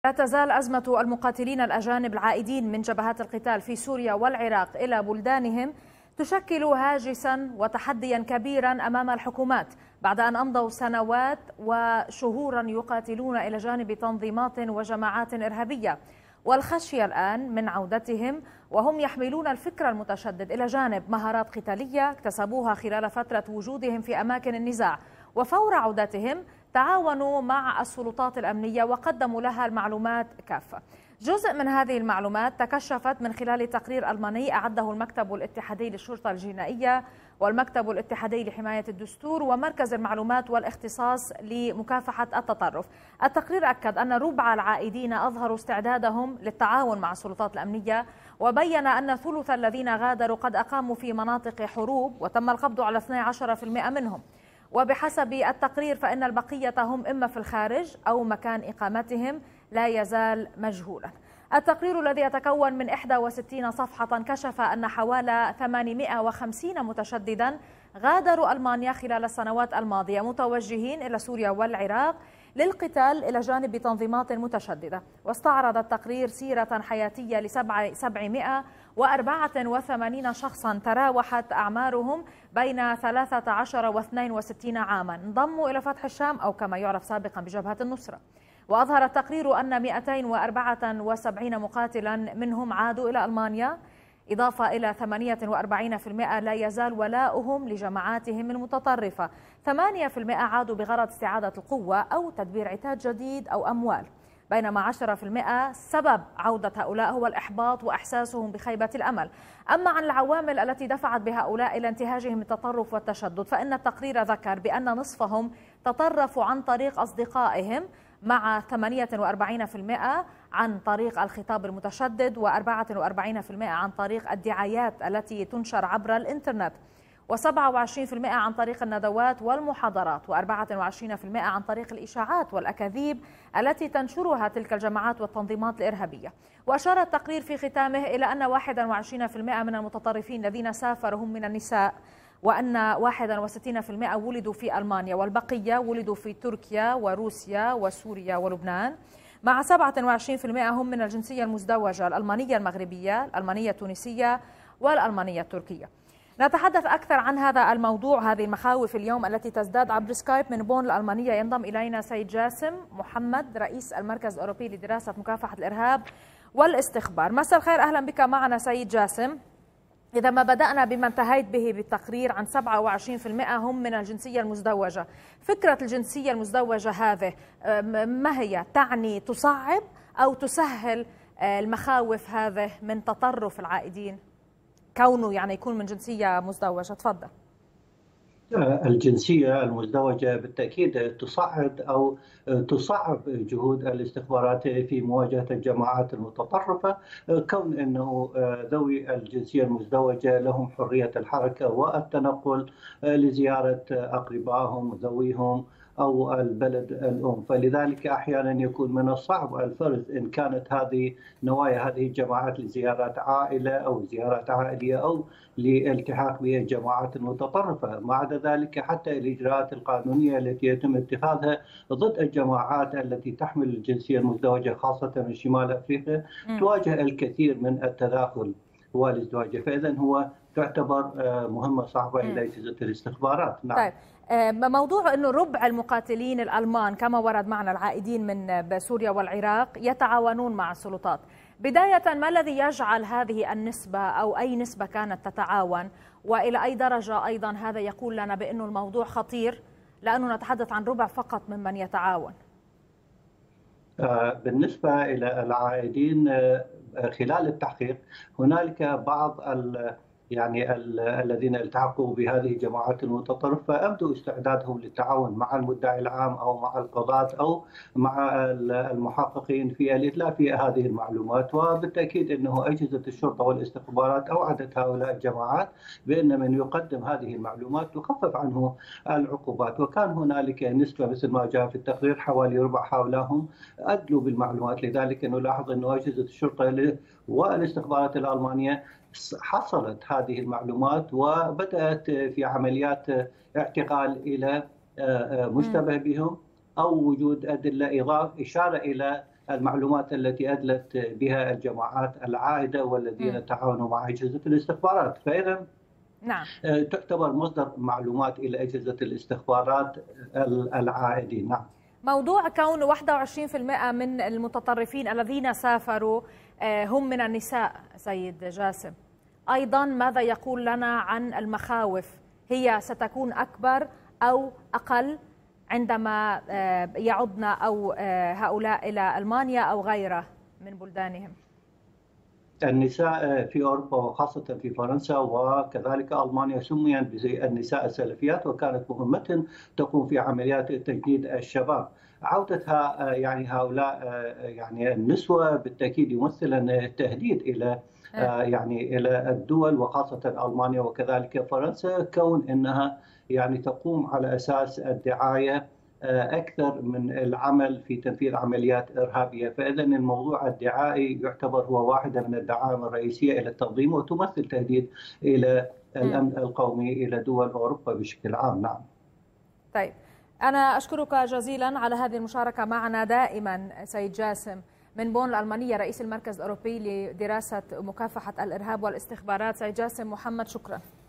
لا تزال أزمة المقاتلين الأجانب العائدين من جبهات القتال في سوريا والعراق إلى بلدانهم تشكل هاجسا وتحديا كبيرا أمام الحكومات بعد أن أمضوا سنوات وشهورا يقاتلون إلى جانب تنظيمات وجماعات إرهابية، والخشية الآن من عودتهم وهم يحملون الفكر المتشدد إلى جانب مهارات قتالية اكتسبوها خلال فترة وجودهم في أماكن النزاع. وفور عودتهم تعاونوا مع السلطات الأمنية وقدموا لها المعلومات كافة. جزء من هذه المعلومات تكشفت من خلال تقرير ألماني أعده المكتب الاتحادي للشرطة الجنائية والمكتب الاتحادي لحماية الدستور ومركز المعلومات والاختصاص لمكافحة التطرف. التقرير أكد أن ربع العائدين أظهروا استعدادهم للتعاون مع السلطات الأمنية، وبين أن ثلث الذين غادروا قد أقاموا في مناطق حروب وتم القبض على 12% منهم. وبحسب التقرير فإن البقية هم إما في الخارج أو مكان إقامتهم لا يزال مجهولا. التقرير الذي يتكون من 61 صفحة كشف أن حوالي 850 متشددا غادروا ألمانيا خلال السنوات الماضية متوجهين إلى سوريا والعراق للقتال إلى جانب تنظيمات متشددة. واستعرض التقرير سيرة حياتية ل 784 شخصا تراوحت أعمارهم بين 13 و 62 عاما، انضموا إلى فتح الشام أو كما يعرف سابقا بجبهة النصرة. وأظهر التقرير أن 274 مقاتلا منهم عادوا إلى ألمانيا، إضافة إلى 48% لا يزال ولاؤهم لجماعاتهم المتطرفة، 8% عادوا بغرض استعادة القوة أو تدبير عتاد جديد أو أموال، بينما 10% سبب عودة هؤلاء هو الإحباط وإحساسهم بخيبة الأمل. أما عن العوامل التي دفعت بهؤلاء إلى انتهاجهم التطرف والتشدد، فإن التقرير ذكر بأن نصفهم تطرفوا عن طريق أصدقائهم مع 48% عن طريق الخطاب المتشدد، و44% عن طريق الدعايات التي تنشر عبر الإنترنت، و27% عن طريق الندوات والمحاضرات، و24% عن طريق الإشاعات والأكاذيب التي تنشرها تلك الجماعات والتنظيمات الإرهابية. وأشار التقرير في ختامه إلى أن 21% من المتطرفين الذين سافروا هم من النساء، وأن 61% ولدوا في ألمانيا، والبقية ولدوا في تركيا وروسيا وسوريا ولبنان، مع 27% هم من الجنسية المزدوجة الألمانية المغربية، الألمانية التونسية والألمانية التركية. نتحدث أكثر عن هذا الموضوع، هذه المخاوف اليوم التي تزداد عبر سكايب من بون الألمانية. ينضم إلينا سيد جاسم محمد رئيس المركز الأوروبي لدراسة مكافحة الإرهاب والاستخبار. مساء الخير، أهلا بك معنا سيد جاسم. إذا ما بدأنا بما انتهيت به بالتقرير عن 27% هم من الجنسية المزدوجة، فكرة الجنسية المزدوجة هذه ما هي؟ تعني تصعب أو تسهل المخاوف هذه من تطرف العائدين كونه يعني يكون من جنسية مزدوجة؟ تفضل. الجنسية المزدوجة بالتأكيد تصعد أو تصعب جهود الاستخبارات في مواجهة الجماعات المتطرفة، كون أنه ذوي الجنسية المزدوجة لهم حرية الحركة والتنقل لزيارة أقربائهم وذويهم أو البلد الأم، فلذلك أحيانا يكون من الصعب الفرز إن كانت هذه نوايا هذه الجماعات لزيارات عائلة أو زيارات عائلية أو للالتحاق بالجماعات المتطرفة. ما عدا ذلك حتى الإجراءات القانونية التي يتم اتخاذها ضد الجماعات التي تحمل الجنسية المزدوجة خاصة من شمال أفريقيا تواجه الكثير من التداخل والازدواج، فإذا هو تعتبر مهمة صعبة إلى أجهزة الاستخبارات. نعم. طيب، موضوع أنه ربع المقاتلين الألمان كما ورد معنا العائدين من سوريا والعراق يتعاونون مع السلطات، بداية ما الذي يجعل هذه النسبة أو أي نسبة كانت تتعاون، وإلى أي درجة أيضا هذا يقول لنا بأنه الموضوع خطير لأنه نتحدث عن ربع فقط ممن يتعاون؟ بالنسبة إلى العائدين خلال التحقيق هنالك بعض الذين التحقوا بهذه الجماعات المتطرفة أبدوا استعدادهم للتعاون مع المدعي العام أو مع القضاة أو مع المحققين في الإتلاف هذه المعلومات، وبالتأكيد أنه أجهزة الشرطة والاستخبارات أوعدت هؤلاء الجماعات بأن من يقدم هذه المعلومات تخفف عنه العقوبات. وكان هنالك نسبة مثل ما جاء في التقرير حوالي ربع هؤلاء أدلوا بالمعلومات، لذلك نلاحظ أنه أجهزة الشرطة والاستخبارات الألمانية حصلت هذه المعلومات وبدأت في عمليات اعتقال إلى مشتبه بهم أو وجود أدلة إشارة إلى المعلومات التي أدلت بها الجماعات العائدة والذين تعاونوا مع أجهزة الاستخبارات. فإذا نعم. تعتبر مصدر معلومات إلى أجهزة الاستخبارات العائدين. نعم. موضوع كون 21% من المتطرفين الذين سافروا هم من النساء سيد جاسم، أيضا ماذا يقول لنا عن المخاوف؟ هي ستكون أكبر أو أقل عندما يعودن أو هؤلاء إلى ألمانيا أو غيره من بلدانهم؟ النساء في أوروبا وخاصة في فرنسا وكذلك ألمانيا سميت بالنساء السلفيات، وكانت مهمتهم تقوم في عمليات تجنيد الشباب. عودتها يعني هؤلاء يعني النسوة بالتأكيد يمثلن تهديد إلى يعني إلى الدول وخاصة ألمانيا وكذلك فرنسا، كون أنها يعني تقوم على أساس الدعاية أكثر من العمل في تنفيذ عمليات إرهابية. فإذا الموضوع الدعائي يعتبر هو واحدة من الدعائم الرئيسية إلى التنظيم، وتمثل تهديد إلى الأمن القومي إلى دول أوروبا بشكل عام. نعم. طيب، أنا أشكرك جزيلا على هذه المشاركة معنا دائما سيد جاسم من بون الألمانية، رئيس المركز الأوروبي لدراسة مكافحة الإرهاب والاستخبارات. سيد جاسم محمد، شكرا.